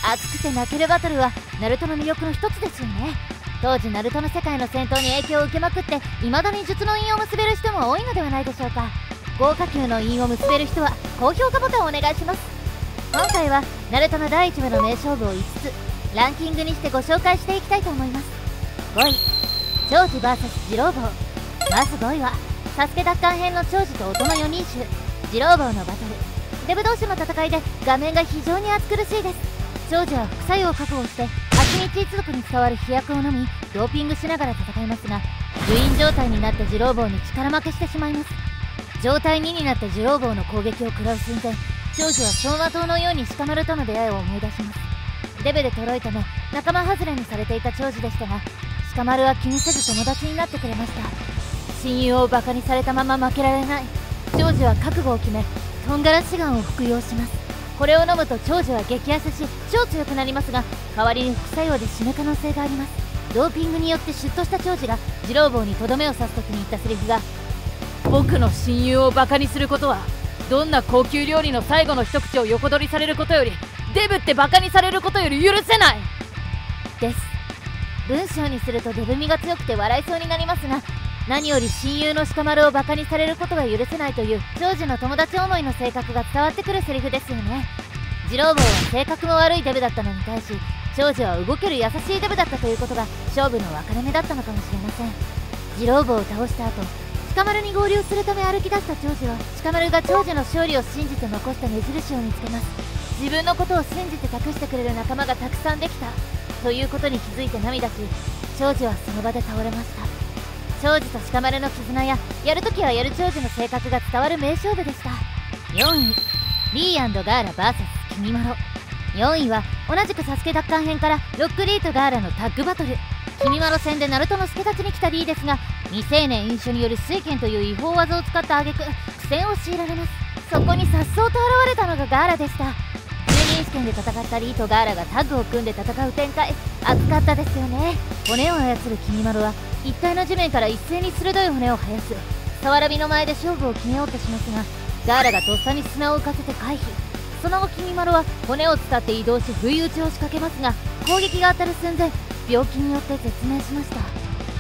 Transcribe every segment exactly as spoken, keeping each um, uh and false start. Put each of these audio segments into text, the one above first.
熱くて泣けるバトルはナルトの魅力の一つですよね。当時ナルトの世界の戦闘に影響を受けまくって未だに術の印を結べる人も多いのではないでしょうか。豪華級の印を結べる人は高評価ボタンをお願いします。今回はナルトのだいいち部の名勝負をいつつランキングにしてご紹介していきたいと思います。ごい、長寿 ブイエス 次郎坊。まずごいはサスケ奪還編の長寿と音のよにん衆次郎坊のバトル。デブ同士の戦いで画面が非常に暑苦しいです。長寿は副作用を確保して秋道一族に伝わる飛躍を飲みドーピングしながら戦いますが、部員状態になった次郎坊に力負けしてしまいます。状態にになった次郎坊の攻撃を食らう寸前、長寿は走馬灯のように鹿丸との出会いを思い出します。デブでとろいため仲間外れにされていた長寿でしたが、鹿丸は気にせず友達になってくれました。親友をバカにされたまま負けられない長寿は覚悟を決めトンガラシガンを服用します。これを飲むと長寿は激痩せし超強くなりますが、代わりに副作用で死ぬ可能性があります。ドーピングによってシュッとした長寿が次郎坊にとどめを刺す時に言ったセリフが、僕の親友をバカにすることはどんな高級料理の最後の一口を横取りされることよりデブってバカにされることより許せないです。文章にするとデブ味が強くて笑いそうになりますが、何より親友の鹿丸をバカにされることが許せないという長寿の友達思いの性格が伝わってくるセリフですよね。次郎坊は性格も悪いデブだったのに対し、長寿は動ける優しいデブだったということが勝負の分かれ目だったのかもしれません。次郎坊を倒した後、鹿丸に合流するため歩き出した長寿は鹿丸が長寿の勝利を信じて残した目印を見つけます。自分のことを信じて託してくれる仲間がたくさんできたということに気づいて涙し、長寿はその場で倒れました。長寿と鹿丸の絆ややるときはやる長寿の性格が伝わる名勝負でした。よんい、リー&ガーラ ブイエス 君まろ。よんいは同じくサスケ奪還編からロックリーとガーラのタッグバトル。君まろ戦でナルトの助太刀に来たリーですが、未成年飲酒による水拳という違法技を使った挙句苦戦を強いられます。そこに颯爽と現れたのがガーラでした。じゅうにん試験で戦ったリーとガーラがタッグを組んで戦う展開、熱かったですよね。骨を操る君まろは一体の地面から一斉に鋭い骨を生やすさわらびの前で勝負を決めようとしますが、ガーラがとっさに砂を浮かせて回避。その後君まろは骨を伝って移動し不意打ちを仕掛けますが、攻撃が当たる寸前病気によって絶命しました。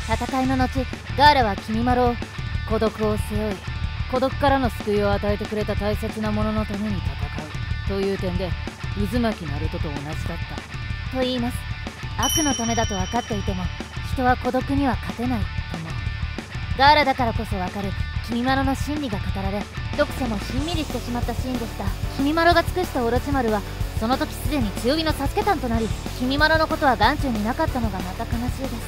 戦いの後、ガーラは君まろを孤独を背負い孤独からの救いを与えてくれた大切なもののために戦うという点で渦巻ナルトと同じだったと言います。悪のためだと分かっていても人は孤独には勝てないとも。ガーラだからこそ分かる君まろの心理が語られ、読者もしんみりしてしまったシーンでした。君まろが尽くしたオロチマルはその時すでに強火のサスケ団となり、君まろのことは眼中になかったのがまた悲しいです。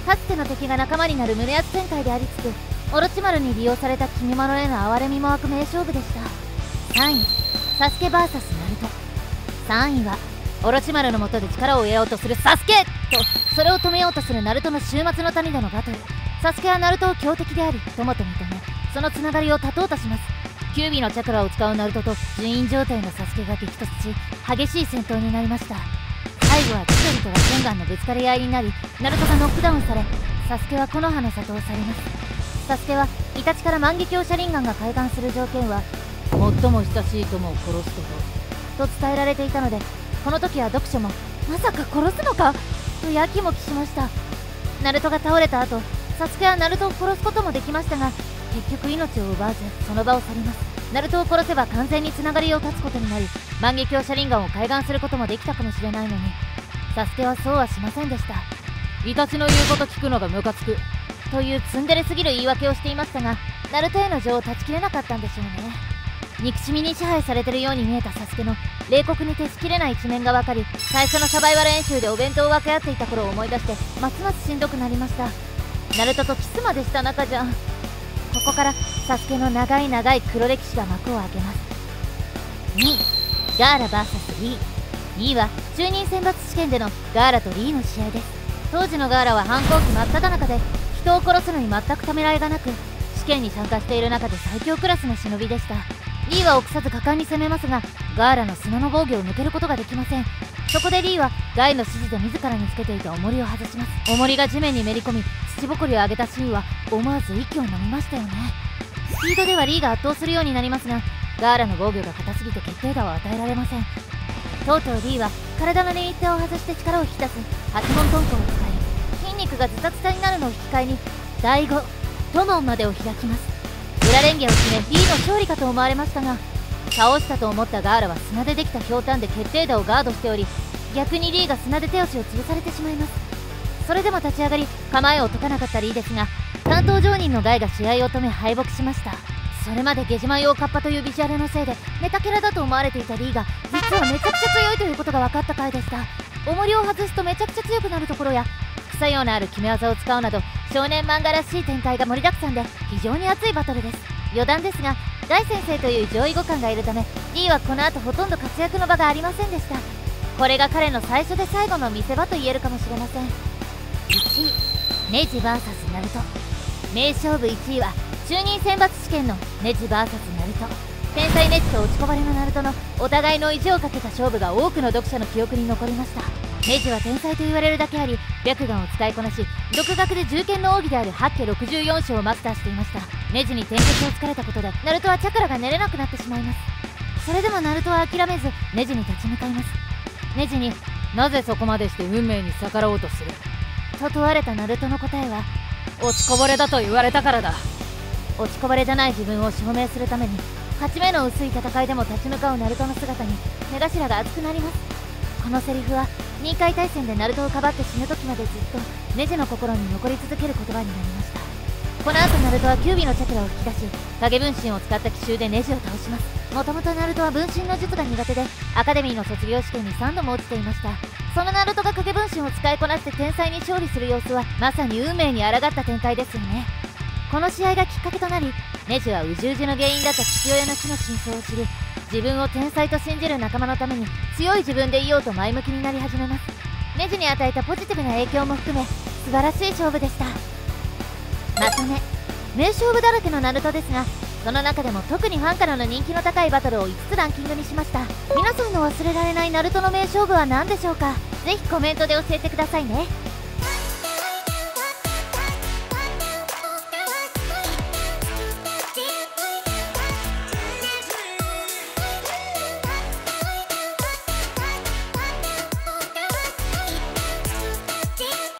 かつての敵が仲間になる胸圧展開でありつつ、オロチマルに利用された君まろへの哀れみも湧く名勝負でした。さんい、サスケ ブイエス ナルト。さんいはオロチマルの下で力を得ようとするサスケと、それを止めようとするナルトの終末の谷でのバトル。サスケはナルトを強敵であり友と認め、そのつながりを断とうとします。キュービのチャクラを使うナルトと順位状態のサスケが激突し、激しい戦闘になりました。最後は千鳥とラセンガンのぶつかり合いになり、ナルトがノックダウンされ、サスケは木の葉の里を去ります。サスケはイタチから万華鏡車輪ガンが開眼する条件は最も親しい友を殺すことと伝えられていたので、この時は読者もまさか殺すのかとやきもきしました。ナルトが倒れた後、サスケはナルトを殺すこともできましたが、結局命を奪わずその場を去ります。ナルトを殺せば完全につながりを断つことになり、万華鏡車輪ガンを開眼することもできたかもしれないのに、サスケはそうはしませんでした。イタチの言うこと聞くのがムカつくというツンデレすぎる言い訳をしていましたが、ナルトへの情を断ち切れなかったんでしょうね。憎しみに支配されてるように見えたサスケの冷酷に徹しきれない一面が分かり、最初のサバイバル演習でお弁当を分け合っていた頃を思い出してますますしんどくなりました。ナルトとキスまでした仲じゃん。ここからサスケの長い長い黒歴史が幕を開けます。にい、ガーラ ブイエス リー。リーは中任選抜試験でのガーラとリーの試合です。当時のガーラは反抗期真っ只中で、人を殺すのに全くためらいがなく、試験に参加している中で最強クラスの忍びでした。リーは臆さず果敢に攻めますが、ガーラの砂の防御を抜けることができません。そこでリーはガイの指示で自らにつけていた重りを外します。重りが地面にめり込み土ぼこりを上げたシーンは思わず息を飲みましたよね。スピードではリーが圧倒するようになりますが、ガーラの防御が硬すぎて決定打を与えられません。とうとうリーは体のリミッターを外して力を引き出す八門遁甲を使い、筋肉がズタズタになるのを引き換えに第五トモンまでを開きます。裏レンゲを決め B の勝利かと思われましたが、倒したと思ったガーラは砂でできたひょうたんで決定打をガードしており、逆にリーが砂で手足を潰されてしまいます。それでも立ち上がり構えを解かなかったリーですが、担当上人のガイが試合を止め敗北しました。それまでゲジマ用カッパというビジュアルのせいでネタキャラだと思われていたリーが実はめちゃくちゃ強いということが分かった回でした。重りを外すとめちゃくちゃ強くなるところや副作用のある決め技を使うなど少年漫画らしい展開が盛りだくさんで非常に熱いバトルです。余談ですが、大先生という上位互換がいるためリーはこの後ほとんど活躍の場がありませんでした。これが彼の最初で最後の見せ場と言えるかもしれません。いちいネジ ブイエス ナルト。名勝負いちいは中任選抜試験のネジ ブイエス ナルト。天才ネジと落ちこぼれのナルトのお互いの意地をかけた勝負が多くの読者の記憶に残りました。ネジは天才と言われるだけあり、白眼を使いこなし独学で銃剣の奥義である八家ろくじゅうよん章をマスターしていました。ネジに天敵を突かれたことでナルトはチャクラが寝れなくなってしまいます。それでもナルトは諦めずネジに立ち向かいます。ネジになぜそこまでして運命に逆らおうとすると問われたナルトの答えは、落ちこぼれだと言われたからだ。落ちこぼれじゃない自分を証明するために勝ち目の薄い戦いでも立ち向かうナルトの姿に目頭が熱くなります。このセリフは任界大戦でナルトをかばって死ぬ時までずっとネジの心に残り続ける言葉になりました。この後ナルトはキュービのチャクラを引き出し影分身を使った奇襲でネジを倒します。もともとナルトは分身の術が苦手でアカデミーの卒業試験にさんども落ちていました。そのナルトが影分身を使いこなして天才に勝利する様子はまさに運命に抗った展開ですよね。この試合がきっかけとなり、ネジは宇宙児の原因だった父親の死の真相を知り、自分を天才と信じる仲間のために強い自分でいようと前向きになり始めます。ネジに与えたポジティブな影響も含め素晴らしい勝負でした。まとめ、名勝負だらけのナルトですが、その中でも特にファンからの人気の高いバトルをいつつランキングにしました。皆さんの忘れられないナルトの名勝負は何でしょうか。ぜひコメントで教えてくださいね。